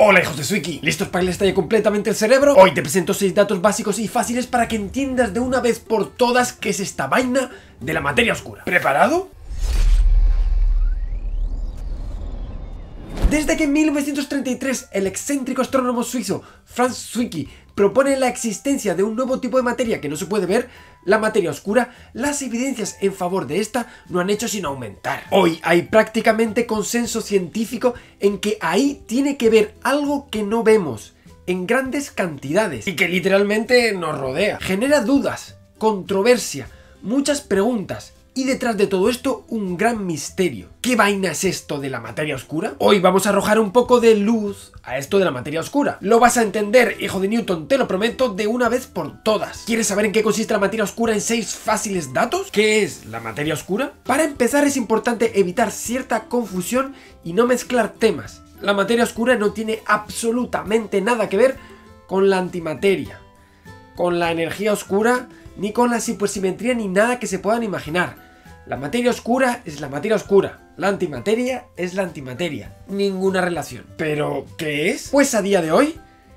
Hola hijos de Swiki, ¿listos para que les estalle completamente el cerebro? Hoy te presento 6 datos básicos y fáciles para que entiendas de una vez por todas qué es esta vaina de la materia oscura. ¿Preparado? Desde que en 1933 el excéntrico astrónomo suizo Franz Zwicky propone la existencia de un nuevo tipo de materia que no se puede ver, la materia oscura, las evidencias en favor de esta no han hecho sino aumentar. Hoy hay prácticamente consenso científico en que ahí tiene que ver algo que no vemos, en grandes cantidades, y que literalmente nos rodea. Genera dudas, controversia, muchas preguntas. Y detrás de todo esto, un gran misterio. ¿Qué vaina es esto de la materia oscura? Hoy vamos a arrojar un poco de luz a esto de la materia oscura. Lo vas a entender, hijo de Newton, te lo prometo, de una vez por todas. ¿Quieres saber en qué consiste la materia oscura en 6 fáciles datos? ¿Qué es la materia oscura? Para empezar es importante evitar cierta confusión y no mezclar temas. La materia oscura no tiene absolutamente nada que ver con la antimateria, con la energía oscura, ni con la supersimetría ni nada que se puedan imaginar. La materia oscura es la materia oscura, la antimateria es la antimateria, ninguna relación. ¿Pero qué es? Pues a día de hoy,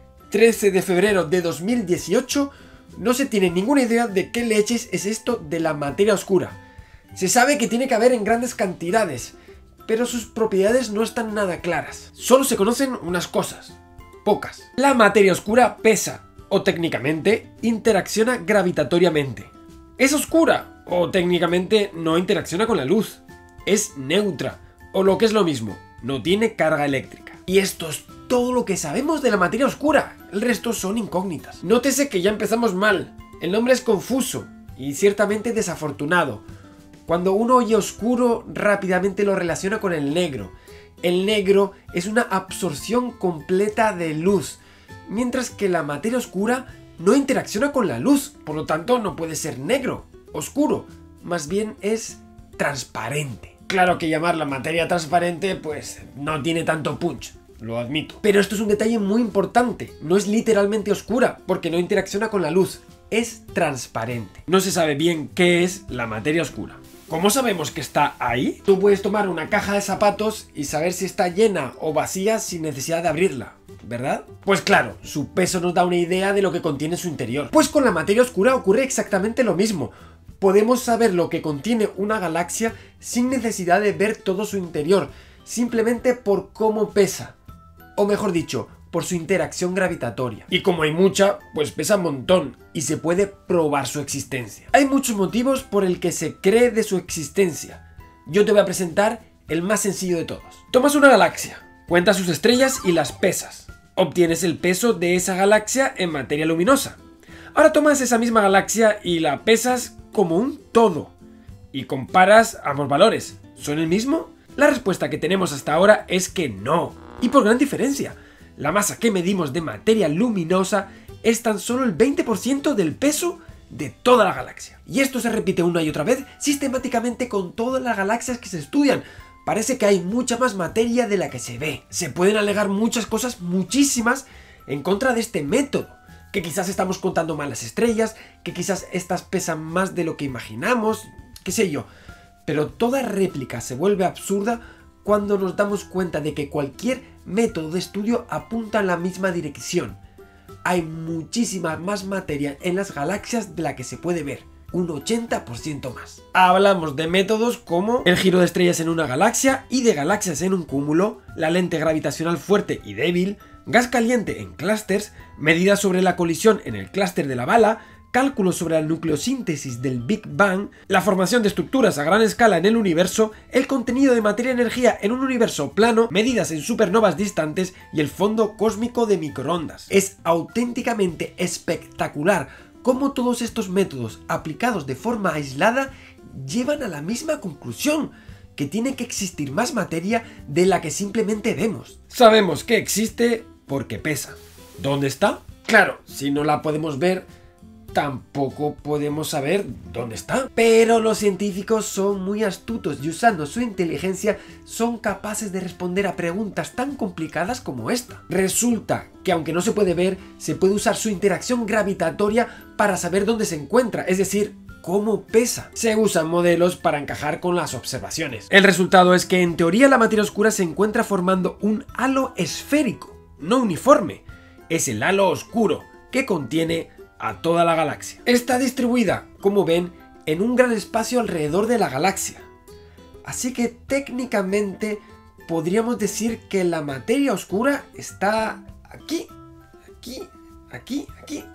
13 de febrero de 2018, no se tiene ninguna idea de qué leches es esto de la materia oscura. Se sabe que tiene que haber en grandes cantidades, pero sus propiedades no están nada claras. Solo se conocen unas cosas, pocas. La materia oscura pesa, o técnicamente interacciona gravitatoriamente. Es oscura, o técnicamente no interacciona con la luz. Es neutra, o lo que es lo mismo, no tiene carga eléctrica. Y esto es todo lo que sabemos de la materia oscura. El resto son incógnitas. Nótese que ya empezamos mal. El nombre es confuso y ciertamente desafortunado. Cuando uno oye oscuro, rápidamente lo relaciona con el negro. El negro es una absorción completa de luz, mientras que la materia oscura no interacciona con la luz, por lo tanto no puede ser negro, oscuro, más bien es transparente. Claro que llamar la materia transparente pues no tiene tanto punch, lo admito. Pero esto es un detalle muy importante, no es literalmente oscura porque no interacciona con la luz, es transparente. No se sabe bien qué es la materia oscura. ¿Cómo sabemos que está ahí? Tú puedes tomar una caja de zapatos y saber si está llena o vacía sin necesidad de abrirla, ¿verdad? Pues claro, su peso nos da una idea de lo que contiene su interior. Pues con la materia oscura ocurre exactamente lo mismo. Podemos saber lo que contiene una galaxia sin necesidad de ver todo su interior, simplemente por cómo pesa. O mejor dicho, por su interacción gravitatoria. Y como hay mucha, pues pesa un montón y se puede probar su existencia. Hay muchos motivos por el que se cree de su existencia. Yo te voy a presentar el más sencillo de todos. Tomas una galaxia, cuentas sus estrellas y las pesas. Obtienes el peso de esa galaxia en materia luminosa. Ahora tomas esa misma galaxia y la pesas como un todo. Y comparas ambos valores. ¿Son el mismo? La respuesta que tenemos hasta ahora es que no. Y por gran diferencia. La masa que medimos de materia luminosa es tan solo el 20% del peso de toda la galaxia. Y esto se repite una y otra vez sistemáticamente con todas las galaxias que se estudian. Parece que hay mucha más materia de la que se ve. Se pueden alegar muchas cosas, muchísimas, en contra de este método. Que quizás estamos contando mal las estrellas, que quizás estas pesan más de lo que imaginamos, qué sé yo. Pero toda réplica se vuelve absurda cuando nos damos cuenta de que cualquier método de estudio apunta en la misma dirección. Hay muchísima más materia en las galaxias de la que se puede ver, un 80% más. Hablamos de métodos como el giro de estrellas en una galaxia y de galaxias en un cúmulo, la lente gravitacional fuerte y débil, gas caliente en clústeres, medidas sobre la colisión en el clúster de la bala, cálculos sobre la nucleosíntesis del Big Bang, la formación de estructuras a gran escala en el universo, el contenido de materia-energía en un universo plano, medidas en supernovas distantes y el fondo cósmico de microondas. Es auténticamente espectacular cómo todos estos métodos aplicados de forma aislada llevan a la misma conclusión, que tiene que existir más materia de la que simplemente vemos. Sabemos que existe porque pesa. ¿Dónde está? Claro, si no la podemos ver, tampoco podemos saber dónde está. Pero los científicos son muy astutos y usando su inteligencia son capaces de responder a preguntas tan complicadas como esta. Resulta que aunque no se puede ver, se puede usar su interacción gravitatoria para saber dónde se encuentra, es decir, cómo pesa. Se usan modelos para encajar con las observaciones. El resultado es que en teoría la materia oscura se encuentra formando un halo esférico. no uniforme. Es el halo oscuro que contiene a toda la galaxia. Está distribuida, como ven, en un gran espacio alrededor de la galaxia. Así que técnicamente podríamos decir que la materia oscura está aquí, aquí.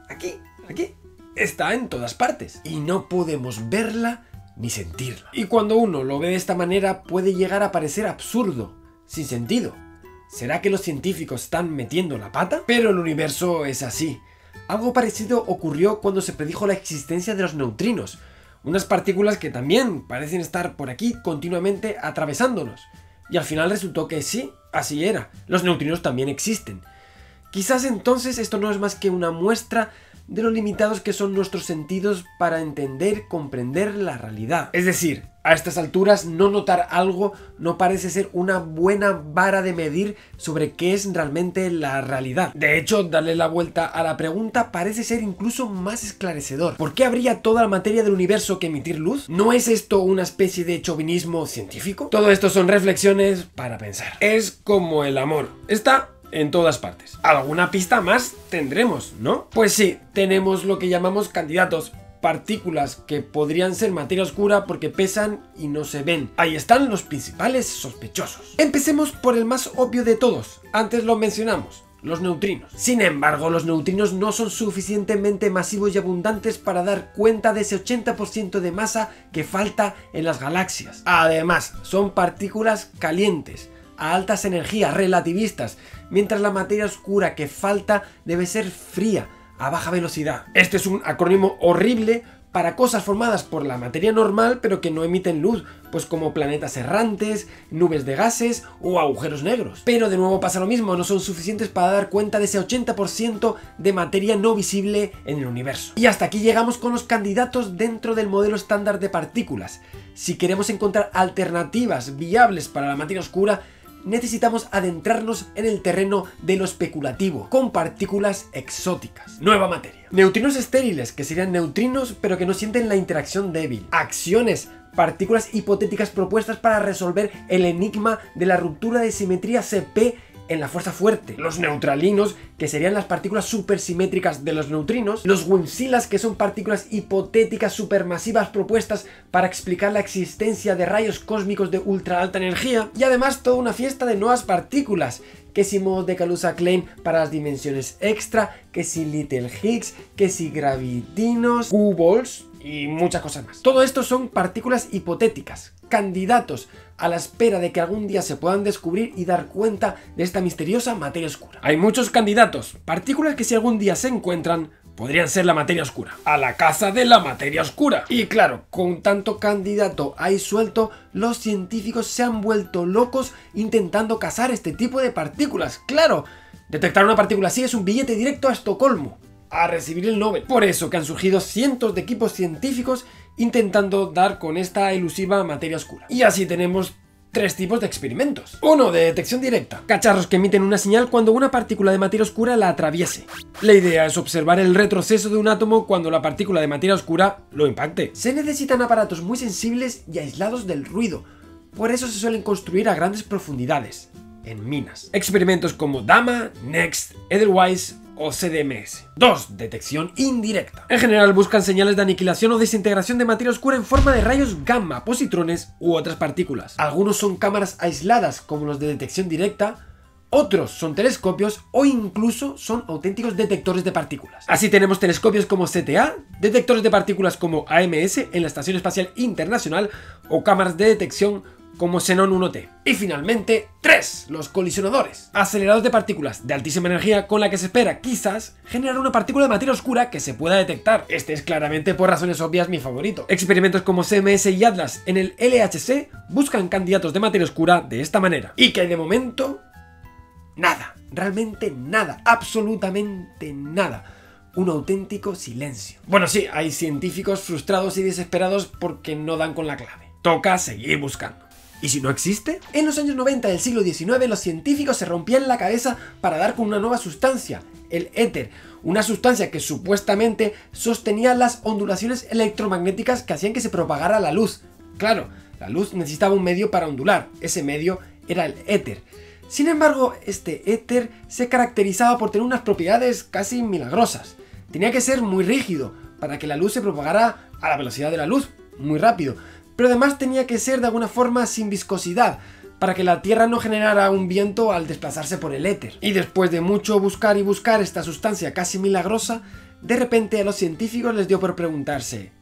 Está en todas partes y no podemos verla ni sentirla. Y cuando uno lo ve de esta manera puede llegar a parecer absurdo, sin sentido. ¿Será que los científicos están metiendo la pata? Pero el universo es así. Algo parecido ocurrió cuando se predijo la existencia de los neutrinos, unas partículas que también parecen estar por aquí continuamente atravesándonos. Y al final resultó que sí, así era, los neutrinos también existen. Quizás entonces esto no es más que una muestra de lo limitados que son nuestros sentidos para entender, comprender la realidad. Es decir, a estas alturas no notar algo no parece ser una buena vara de medir sobre qué es realmente la realidad. De hecho, darle la vuelta a la pregunta parece ser incluso más esclarecedor. ¿Por qué habría toda la materia del universo que emitir luz? ¿No es esto una especie de chauvinismo científico? Todo esto son reflexiones para pensar. Es como el amor. Está en todas partes. Alguna pista más tendremos, ¿no? Pues sí, tenemos lo que llamamos candidatos, partículas que podrían ser materia oscura porque pesan y no se ven. Ahí están los principales sospechosos. Empecemos por el más obvio de todos. Antes lo mencionamos, los neutrinos. Sin embargo, los neutrinos no son suficientemente masivos y abundantes para dar cuenta de ese 80% de masa que falta en las galaxias. Además, son partículas calientes, a altas energías relativistas, mientras la materia oscura que falta debe ser fría, a baja velocidad. Este es un acrónimo horrible para cosas formadas por la materia normal pero que no emiten luz, pues como planetas errantes, nubes de gases o agujeros negros. Pero de nuevo pasa lo mismo, no son suficientes para dar cuenta de ese 80% de materia no visible en el universo. Y hasta aquí llegamos con los candidatos dentro del modelo estándar de partículas. Si queremos encontrar alternativas viables para la materia oscura, necesitamos adentrarnos en el terreno de lo especulativo, con partículas exóticas. Nueva materia. Neutrinos estériles, que serían neutrinos pero que no sienten la interacción débil. Acciones, partículas hipotéticas propuestas para resolver el enigma de la ruptura de simetría CP en la fuerza fuerte. Los neutralinos, que serían las partículas supersimétricas de los neutrinos. Los wuncilas, que son partículas hipotéticas supermasivas propuestas para explicar la existencia de rayos cósmicos de ultra alta energía. Y además toda una fiesta de nuevas partículas, que si modos de Kaluza-Klein para las dimensiones extra, que si Little Higgs, que si gravitinos, Q-balls y muchas cosas más. Todo esto son partículas hipotéticas, candidatos a la espera de que algún día se puedan descubrir y dar cuenta de esta misteriosa materia oscura. Hay muchos candidatos, partículas que si algún día se encuentran, podrían ser la materia oscura. A la caza de la materia oscura. Y claro, con tanto candidato ahí suelto, los científicos se han vuelto locos intentando cazar este tipo de partículas. Claro, detectar una partícula así es un billete directo a Estocolmo, a recibir el Nobel. Por eso que han surgido cientos de equipos científicos intentando dar con esta elusiva materia oscura. Y así tenemos tres tipos de experimentos. Uno de detección directa. Cacharros que emiten una señal cuando una partícula de materia oscura la atraviese. La idea es observar el retroceso de un átomo cuando la partícula de materia oscura lo impacte. Se necesitan aparatos muy sensibles y aislados del ruido. Por eso se suelen construir a grandes profundidades, en minas. Experimentos como DAMA, NEXT, Edelweiss o CDMS. 2. Detección indirecta. En general buscan señales de aniquilación o desintegración de materia oscura en forma de rayos gamma, positrones u otras partículas. Algunos son cámaras aisladas como los de detección directa, otros son telescopios o incluso son auténticos detectores de partículas. Así tenemos telescopios como CTA, detectores de partículas como AMS en la Estación Espacial Internacional o cámaras de detección como Xenon 1T. Y finalmente, 3. Los colisionadores. Aceleradores de partículas de altísima energía con la que se espera, quizás, generar una partícula de materia oscura que se pueda detectar. Este es claramente, por razones obvias, mi favorito. Experimentos como CMS y Atlas en el LHC buscan candidatos de materia oscura de esta manera. Y que de momento, nada. Realmente nada. Absolutamente nada. Un auténtico silencio. Bueno, sí, hay científicos frustrados y desesperados porque no dan con la clave. Toca seguir buscando. ¿Y si no existe? En los años 90 del siglo XIX los científicos se rompían la cabeza para dar con una nueva sustancia, el éter, una sustancia que supuestamente sostenía las ondulaciones electromagnéticas que hacían que se propagara la luz. Claro, la luz necesitaba un medio para ondular, ese medio era el éter. Sin embargo, este éter se caracterizaba por tener unas propiedades casi milagrosas. Tenía que ser muy rígido para que la luz se propagara a la velocidad de la luz, muy rápido, pero además tenía que ser de alguna forma sin viscosidad, para que la Tierra no generara un viento al desplazarse por el éter. Y después de mucho buscar y buscar esta sustancia casi milagrosa, de repente a los científicos les dio por preguntarse: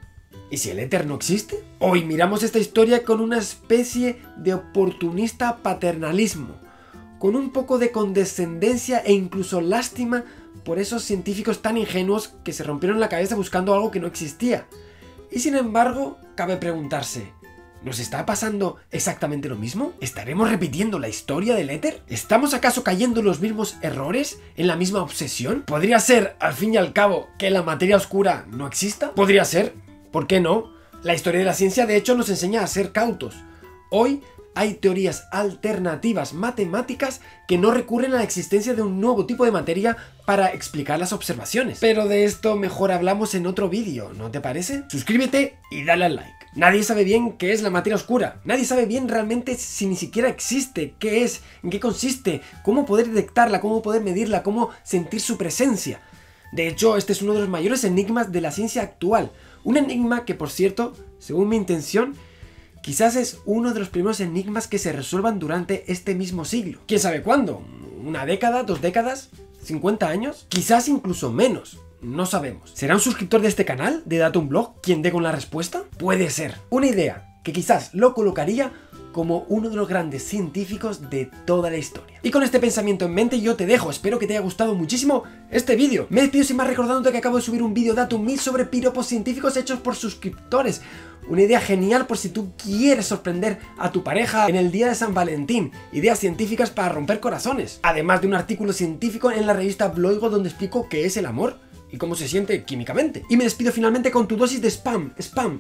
¿y si el éter no existe? Hoy miramos esta historia con una especie de oportunista paternalismo, con un poco de condescendencia e incluso lástima por esos científicos tan ingenuos que se rompieron la cabeza buscando algo que no existía. Y sin embargo, cabe preguntarse: ¿nos está pasando exactamente lo mismo? ¿Estaremos repitiendo la historia del éter? ¿Estamos acaso cayendo en los mismos errores? ¿En la misma obsesión? ¿Podría ser, al fin y al cabo, que la materia oscura no exista? ¿Podría ser? ¿Por qué no? La historia de la ciencia de hecho nos enseña a ser cautos. Hoy hay teorías alternativas matemáticas que no recurren a la existencia de un nuevo tipo de materia para explicar las observaciones. Pero de esto mejor hablamos en otro vídeo, ¿no te parece? Suscríbete y dale al like. Nadie sabe bien qué es la materia oscura. Nadie sabe bien realmente si ni siquiera existe, qué es, en qué consiste, cómo poder detectarla, cómo poder medirla, cómo sentir su presencia. De hecho, este es uno de los mayores enigmas de la ciencia actual. Un enigma que, por cierto, según mi intención, quizás es uno de los primeros enigmas que se resuelvan durante este mismo siglo. ¿Quién sabe cuándo? ¿Una década? ¿2 décadas? ¿50 años? Quizás incluso menos. No sabemos. ¿Será un suscriptor de este canal, de Datum Blog, quien dé con la respuesta? Puede ser. Una idea que quizás lo colocaría como uno de los grandes científicos de toda la historia. Y con este pensamiento en mente yo te dejo. Espero que te haya gustado muchísimo este vídeo. Me despido sin más recordándote que acabo de subir un vídeo Datum Me sobre piropos científicos hechos por suscriptores. Una idea genial por si tú quieres sorprender a tu pareja en el día de San Valentín. Ideas científicas para romper corazones. Además de un artículo científico en la revista Bloigo donde explico qué es el amor y cómo se siente químicamente. Y me despido finalmente con tu dosis de spam.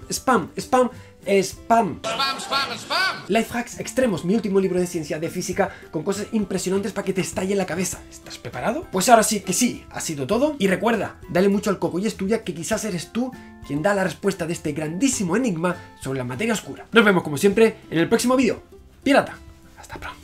Life Hacks Extremos, mi último libro de ciencia, de física, con cosas impresionantes para que te estalle en la cabeza. ¿Estás preparado? Pues ahora sí que sí, ha sido todo. Y recuerda, dale mucho al coco y estudia, que quizás eres tú quien da la respuesta de este grandísimo enigma sobre la materia oscura. Nos vemos como siempre en el próximo vídeo. Pirata, hasta pronto.